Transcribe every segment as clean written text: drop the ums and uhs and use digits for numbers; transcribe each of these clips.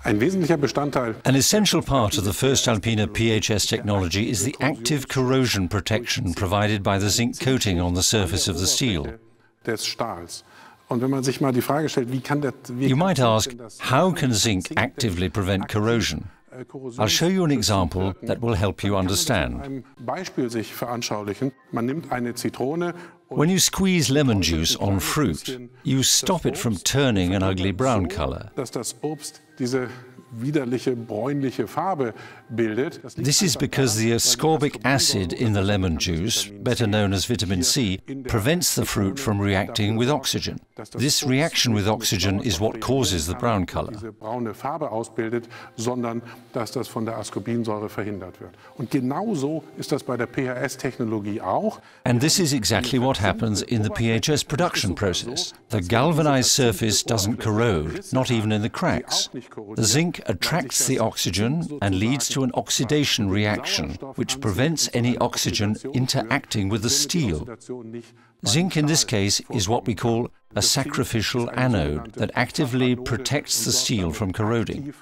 Ein wesentlicher Bestandteil. An essential part of the voestalpine PHS technology is the active corrosion protection provided by the zinc coating on the surface of the steel. Des Stahls. Und wenn man sich mal die Frage stellt, you might ask, how can zinc actively prevent corrosion? I'll show you an example that will help you understand. Ein Beispiel sich veranschaulichen. Man nimmt eine Zitrone. When you squeeze lemon juice on fruit, you stop it from turning an ugly brown color. Dass das Obst diese widerliche bräunliche Farbe bildet. This is because the ascorbic acid in the lemon juice, better known as vitamin C, prevents the fruit from reacting with oxygen. This reaction with oxygen is what causes the brown color. Diese braune Farbe ausbildet, sondern dass das von der Ascorbinsäure verhindert wird. Und genauso ist das bei der PHS-Technologie auch. And this is exactly what happens in the PHS production process. The galvanized surface doesn't corrode, not even in the cracks. The zinc attracts the oxygen and leads to an oxidation reaction, which prevents any oxygen interacting with the steel. Zinc in this case is what we call a sacrificial anode that actively protects the steel from corroding.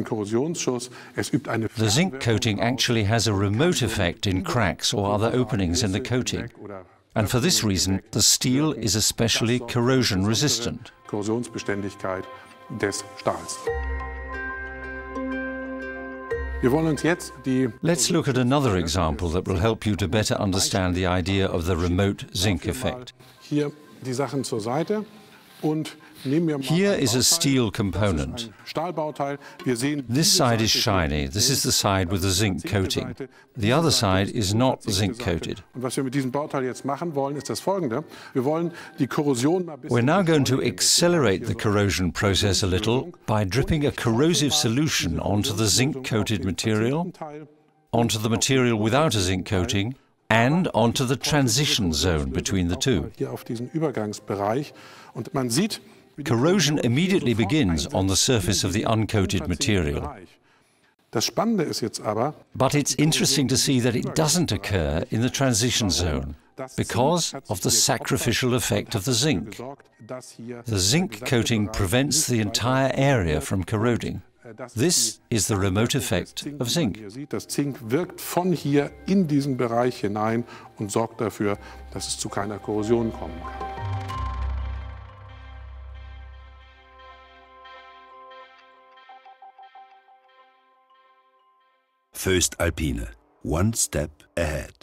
The zinc coating actually has a remote effect in cracks or other openings in the coating. And for this reason, the steel is especially corrosion resistant. Korrosionsbeständigkeit des Stahls. Let's look at another example that will help you to better understand the idea of the remote zinc effect. Hier die Sachen zur Seite und Here is a steel component. This side is shiny. This is the side with the zinc coating. The other side is not zinc coated. We're now going to accelerate the corrosion process a little by dripping a corrosive solution onto the zinc coated material, onto the material without a zinc coating, and onto the transition zone between the two. Corrosion immediately begins on the surface of the uncoated material. But it's interesting to see that it doesn't occur in the transition zone because of the sacrificial effect of the zinc. The zinc coating prevents the entire area from corroding. This is the remote effect of zinc. Das Zink wirkt von hier in diesen Bereich hinein und sorgt dafür, dass es zu keiner Korrosion kommen kann. voestalpine, one step ahead.